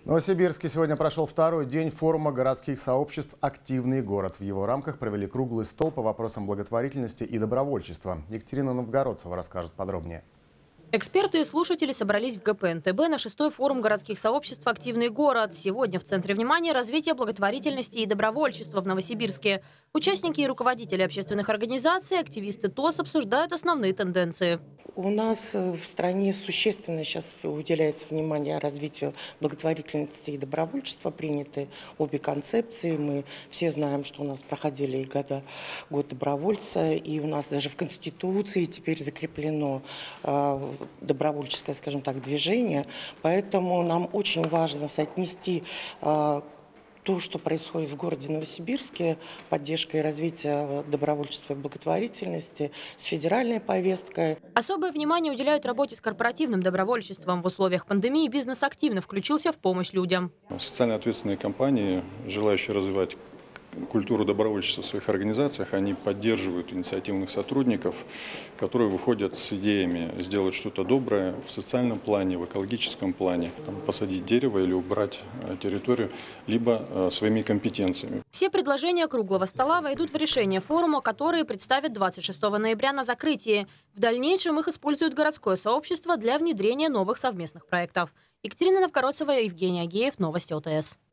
В Новосибирске сегодня прошел второй день форума городских сообществ «Активный город». В его рамках провели круглый стол по вопросам благотворительности и добровольчества. Екатерина Новгородцева расскажет подробнее. Эксперты и слушатели собрались в ГПНТБ на 6-й форум городских сообществ «Активный город». Сегодня в центре внимания развитие благотворительности и добровольчества в Новосибирске. Участники и руководители общественных организаций, активисты ТОС обсуждают основные тенденции. У нас в стране существенно сейчас уделяется внимание развитию благотворительности и добровольчества. Приняты обе концепции. Мы все знаем, что у нас проходили и год добровольца, и у нас даже в Конституции теперь закреплено добровольческое, скажем так, движение. Поэтому нам очень важно соотнести то, что происходит в городе Новосибирске, поддержка и развитие добровольчества и благотворительности с федеральной повесткой. Особое внимание уделяют работе с корпоративным добровольчеством. В условиях пандемии бизнес активно включился в помощь людям. Социально ответственные компании, желающие развивать культуру добровольчества в своих организациях, они поддерживают инициативных сотрудников, которые выходят с идеями сделать что-то доброе в социальном плане, в экологическом плане, посадить дерево или убрать территорию, либо своими компетенциями. Все предложения круглого стола войдут в решение форума, которые представят 26 ноября на закрытии. В дальнейшем их использует городское сообщество для внедрения новых совместных проектов. Екатерина Новгородцева, Евгений Агеев, Новости ОТС.